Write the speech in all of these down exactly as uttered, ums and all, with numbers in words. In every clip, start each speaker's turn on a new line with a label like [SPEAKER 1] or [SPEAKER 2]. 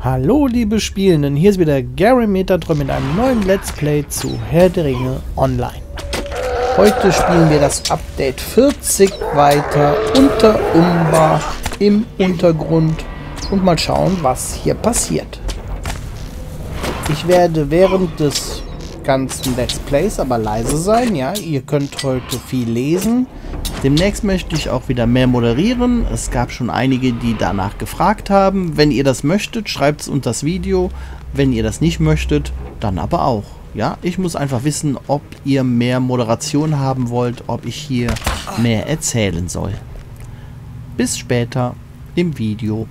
[SPEAKER 1] Hallo liebe Spielenden, hier ist wieder Gary Metatron mit einem neuen Let's Play zu Herr der Ringe Online. Heute spielen wir das Update vierzig weiter unter Umbar im Untergrund und mal schauen, was hier passiert. Ich werde während des ganzen Let's Plays aber leise sein, ja, ihr könnt heute viel lesen. Demnächst möchte ich auch wieder mehr moderieren. Es gab schon einige, die danach gefragt haben. Wenn ihr das möchtet, schreibt es unter das Video. Wenn ihr das nicht möchtet, dann aber auch. Ja, ich muss einfach wissen, ob ihr mehr Moderation haben wollt, ob ich hier mehr erzählen soll. Bis später im Video.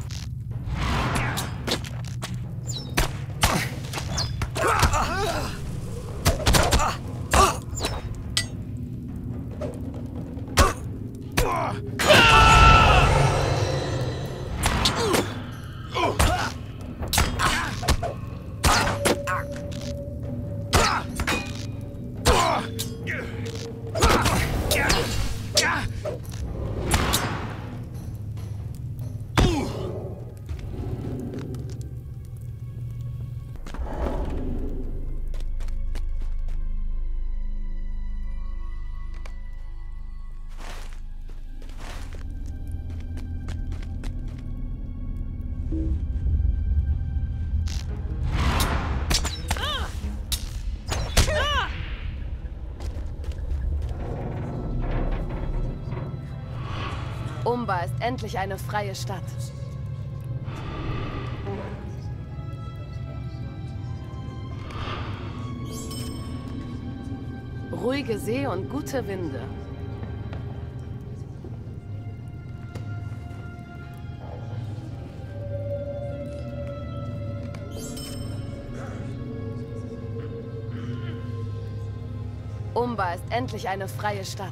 [SPEAKER 2] Umbar ist endlich eine freie Stadt. Ruhige See und gute Winde. Umbar ist endlich eine freie Stadt.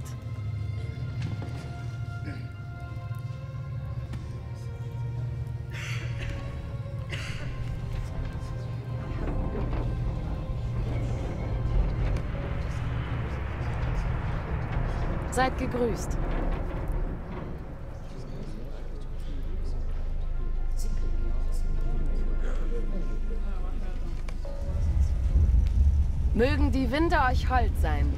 [SPEAKER 2] Seid gegrüßt. Mögen die Winde euch hold sein.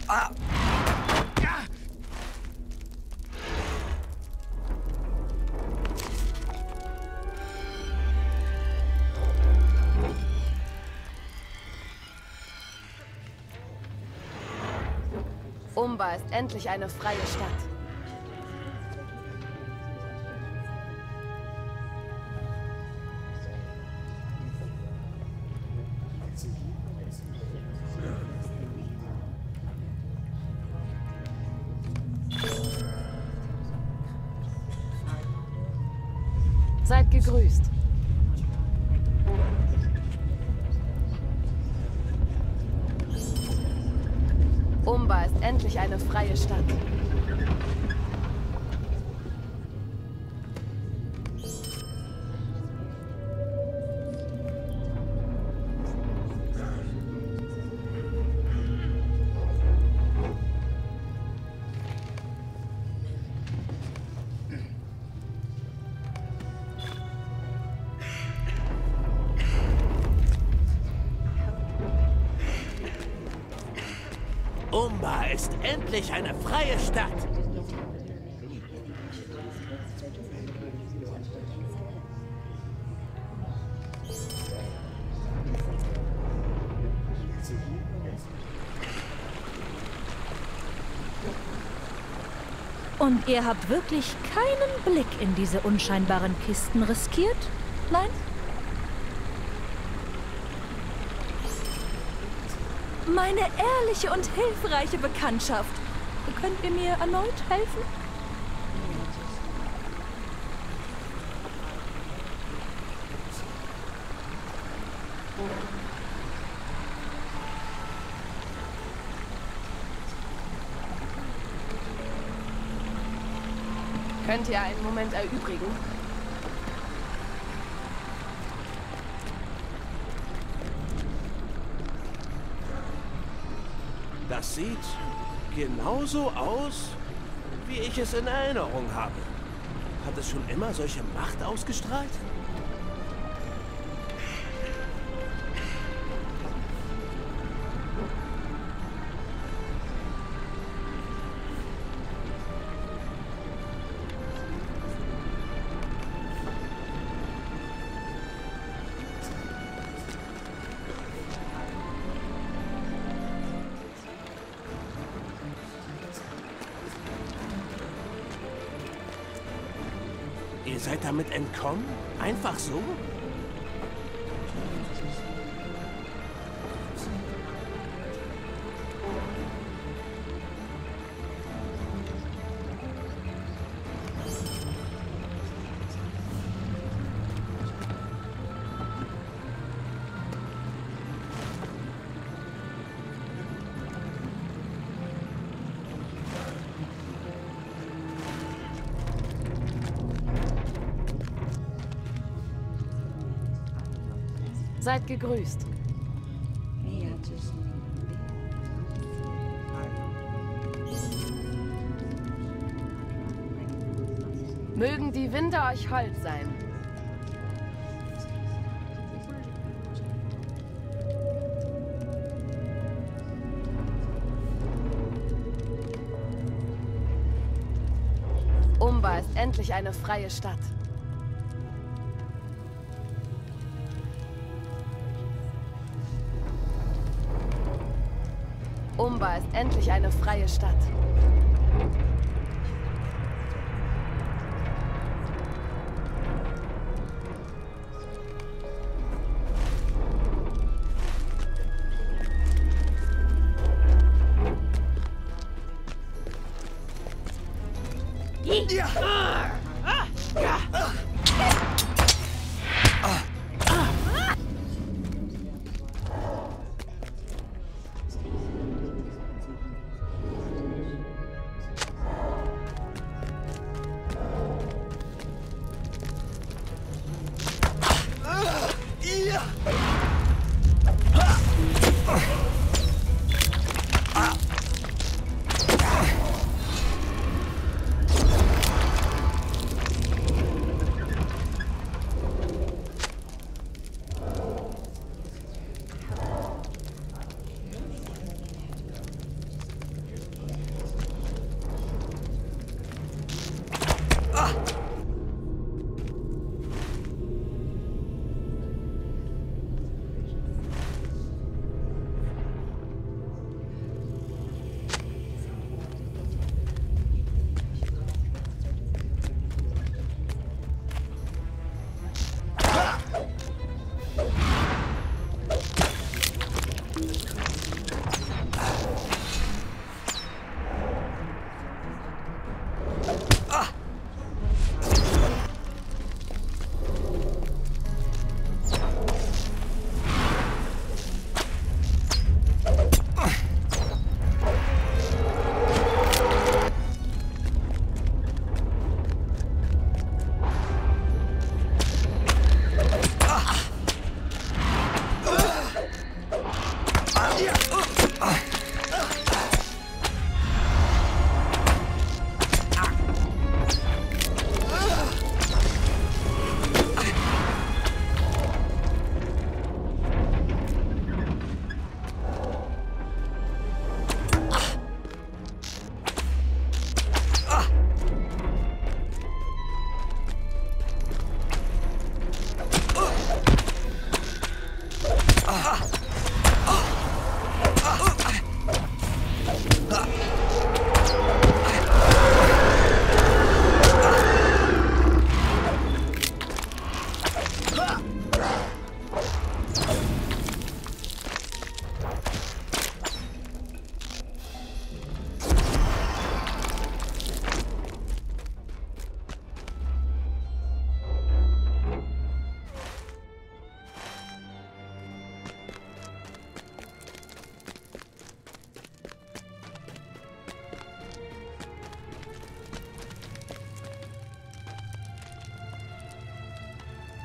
[SPEAKER 3] Ah. Ja.
[SPEAKER 2] Umba ist endlich eine freie Stadt. Seid gegrüßt. Umba ist endlich eine freie Stadt.
[SPEAKER 4] Umba ist endlich eine freie Stadt.
[SPEAKER 5] Und ihr habt wirklich keinen Blick in diese unscheinbaren Kisten riskiert? Nein? Meine ehrliche und hilfreiche Bekanntschaft. Könnt ihr mir erneut helfen?
[SPEAKER 2] Könnt ihr einen Moment erübrigen?
[SPEAKER 4] Das sieht genauso aus, wie ich es in Erinnerung habe. Hat es schon immer solche Macht ausgestrahlt? Ihr seid damit entkommen? Einfach so?
[SPEAKER 2] Seid gegrüßt. Mögen die Winde euch hold sein. Umba ist endlich eine freie Stadt. Umba ist endlich eine freie Stadt.
[SPEAKER 3] Ja. Ah. Ah. Ja. Ah.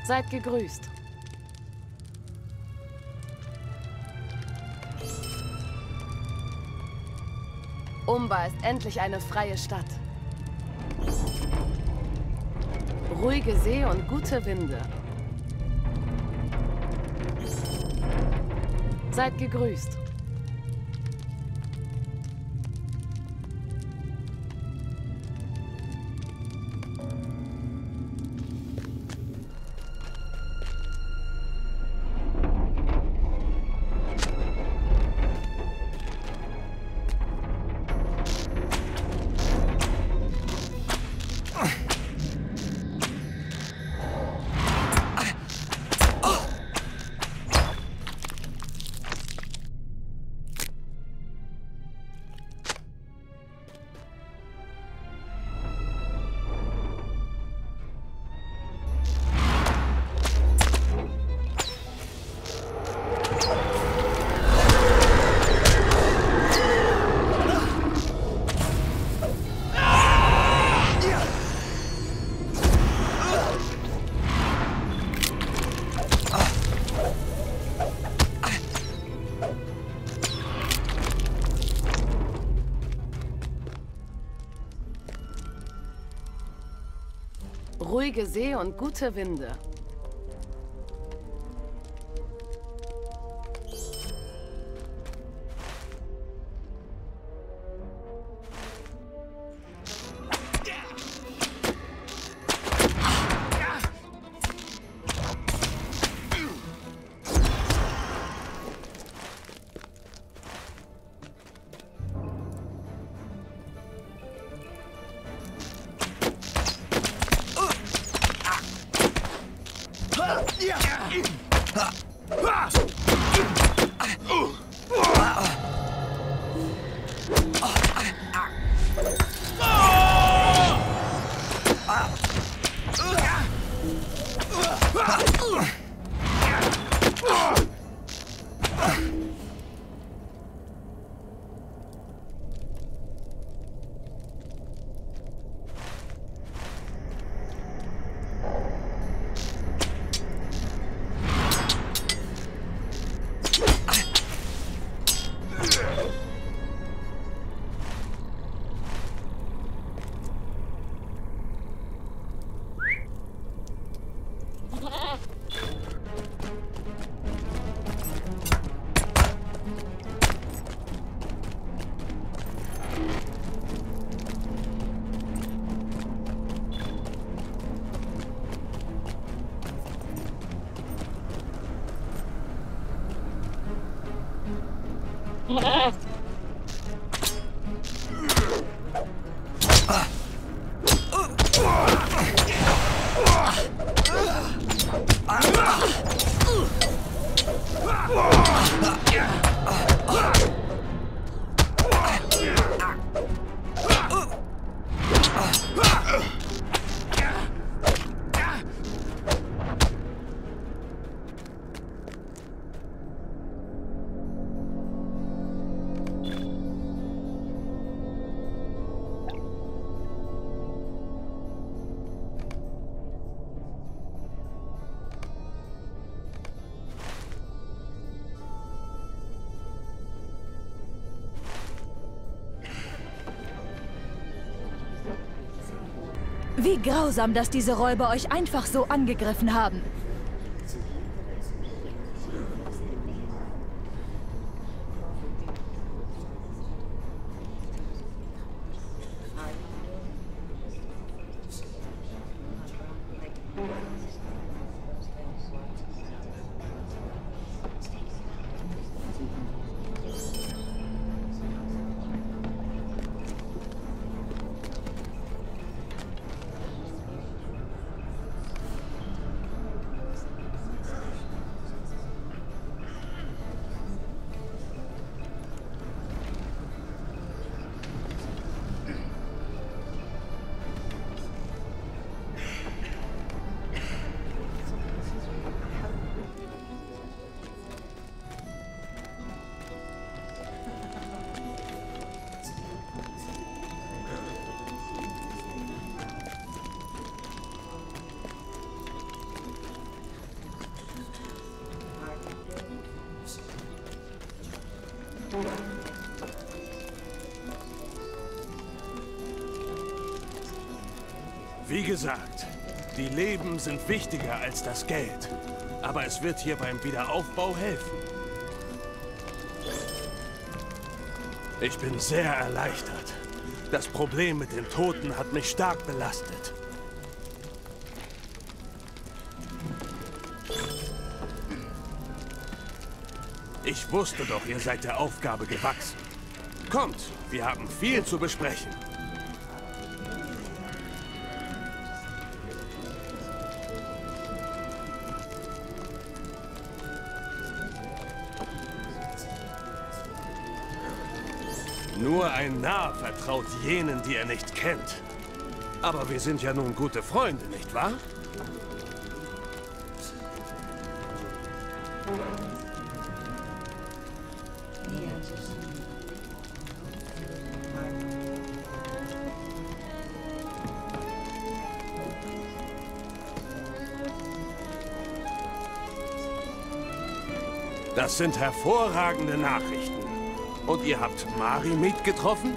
[SPEAKER 2] Seid gegrüßt. Umba ist endlich eine freie Stadt. Ruhige See und gute Winde. Seid gegrüßt. Ruhige See und gute Winde.
[SPEAKER 5] Wie grausam, dass diese Räuber euch einfach so angegriffen haben.
[SPEAKER 4] Wie gesagt, die Leben sind wichtiger als das Geld. Aber es wird hier beim Wiederaufbau helfen. Ich bin sehr erleichtert. Das Problem mit den Toten hat mich stark belastet. Ich wusste doch, ihr seid der Aufgabe gewachsen. Kommt, wir haben viel zu besprechen. Nur ein Narr vertraut jenen, die er nicht kennt. Aber wir sind ja nun gute Freunde, nicht wahr? Das sind hervorragende Nachrichten. Und ihr habt Marimit getroffen?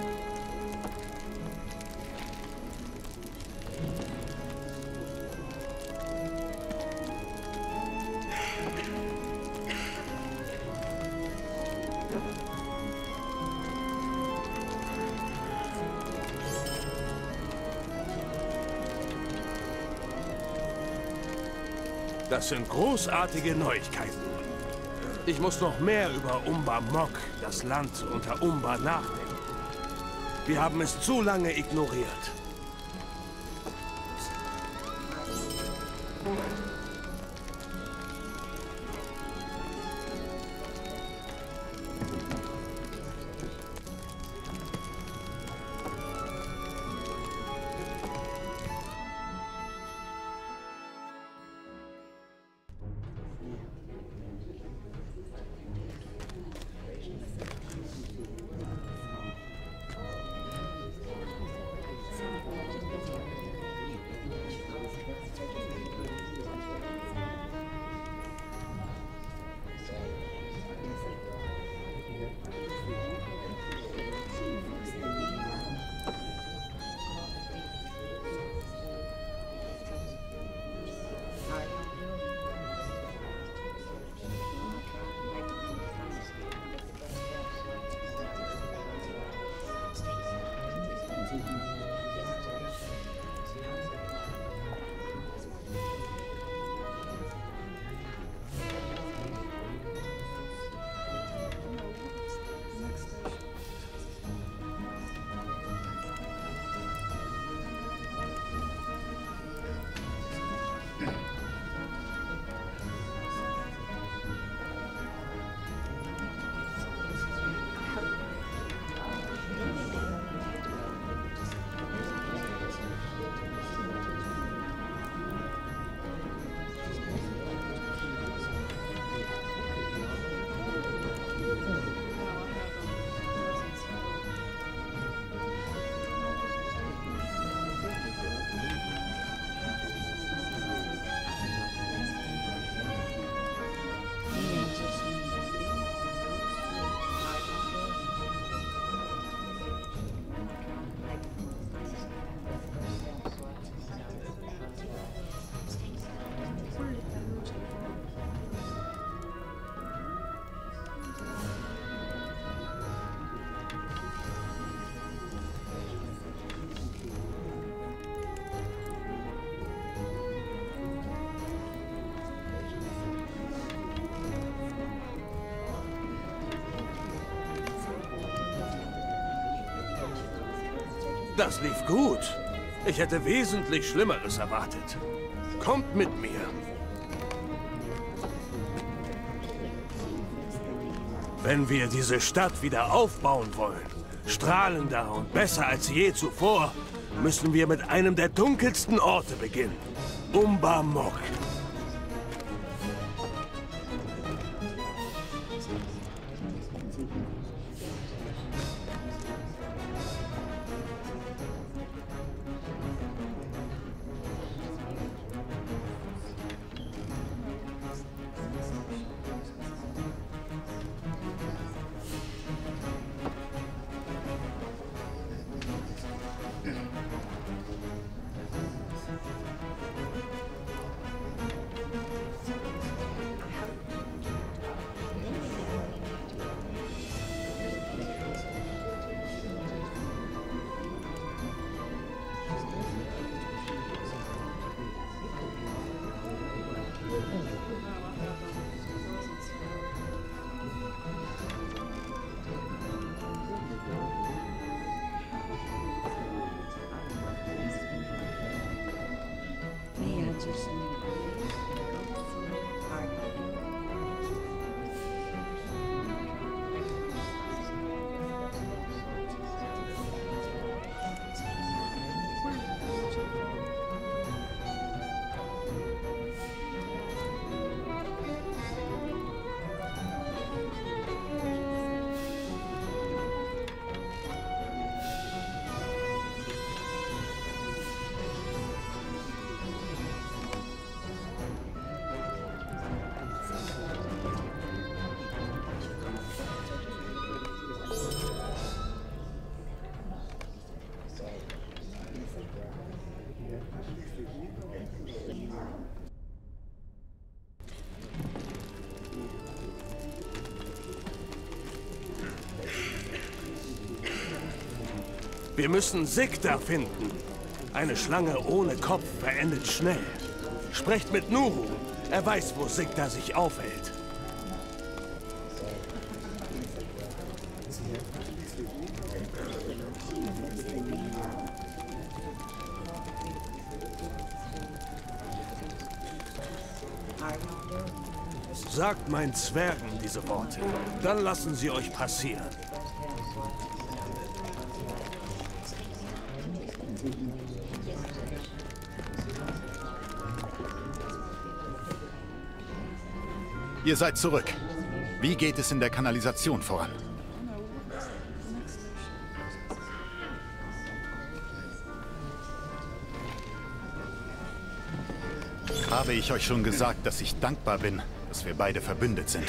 [SPEAKER 4] Das sind großartige Neuigkeiten. Ich muss noch mehr über Umbar Mok, das Land unter Umbar, nachdenken. Wir haben es zu lange ignoriert. Das lief gut. Ich hätte wesentlich Schlimmeres erwartet. Kommt mit mir. Wenn wir diese Stadt wieder aufbauen wollen, strahlender und besser als je zuvor, müssen wir mit einem der dunkelsten Orte beginnen. Umbar Mok. Wir müssen Sigda finden. Eine Schlange ohne Kopf verendet schnell. Sprecht mit Nuru. Er weiß, wo Sigda sich aufhält. Sagt meinen Zwergen diese Worte. Dann lassen sie euch passieren.
[SPEAKER 6] Ihr seid zurück. Wie geht es in der Kanalisation voran? Habe ich euch schon gesagt, dass ich dankbar bin, dass wir beide verbündet sind?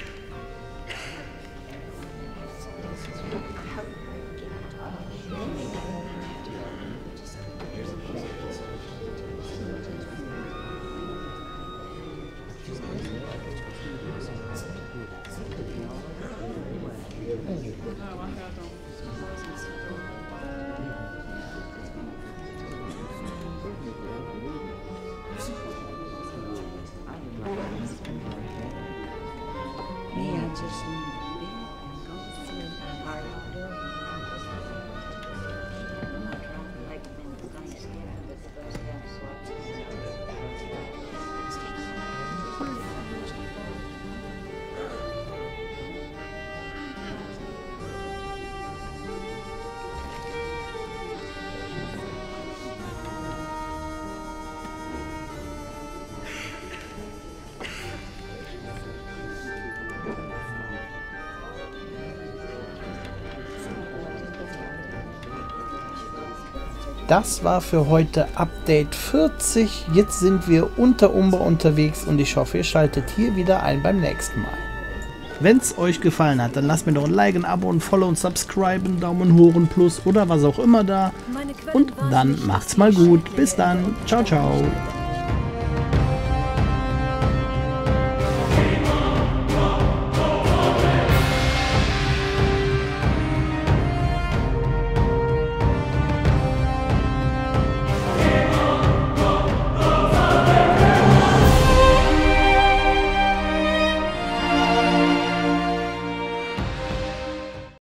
[SPEAKER 1] Das war für heute Update vierzig. Jetzt sind wir unter Umbra unterwegs und ich hoffe, ihr schaltet hier wieder ein beim nächsten Mal. Wenn es euch gefallen hat, dann lasst mir doch ein Like, ein Abo, ein Follow und Subscribe, einen Daumen hoch, ein Plus oder was auch immer da. Und dann macht's mal gut. Bis dann. Ciao, ciao.